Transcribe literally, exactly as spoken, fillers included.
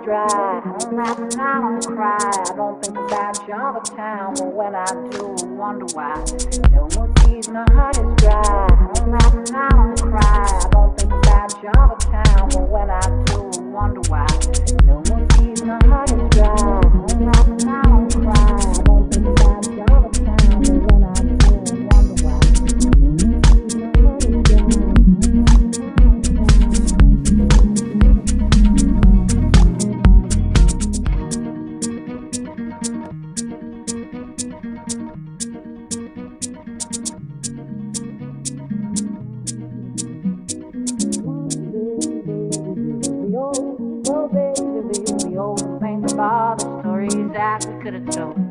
dry. I don't laugh and I don't cry. I don't think about you all the time, but when I do, I wonder why. No more tears, my heart is dry. I don't laugh and I don't cry. I don't think about you all the time, but when I do, I wonder why. No more tears, my heart is dry. I don't laugh and I don't cry. I don't think about you all the time, but when I do, I wonder why. Oh, baby, baby, oh, think of all the stories that we could have told.